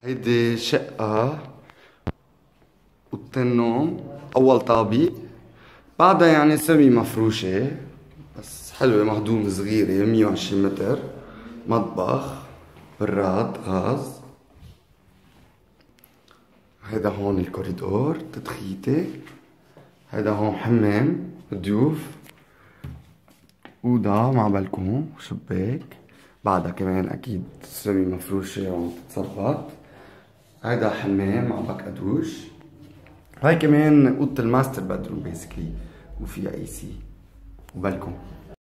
هيدي شقة أوضة النوم، أول طابق. بعدها يعني سمي مفروشة بس حلوة، مهضومة صغيرة 120 متر. مطبخ، براد، غاز. هيدا هون الكوريدور تدخيتي. هيدا هون حمام ضيوف، أوضة مع بلكون وشباك. بعدها كمان أكيد سمي مفروشة وعم تتظبط. هيدا حمام مع بكا دوش. هاي كمان اوضة الماستر بدروم بيسكلي، وفيها اي سي وبلكون.